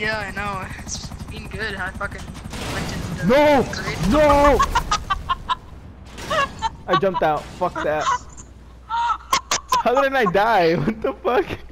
Yeah, I know. It's been good. I fucking went into No! grade. No! I jumped out. Fuck that. How did I die? What the fuck?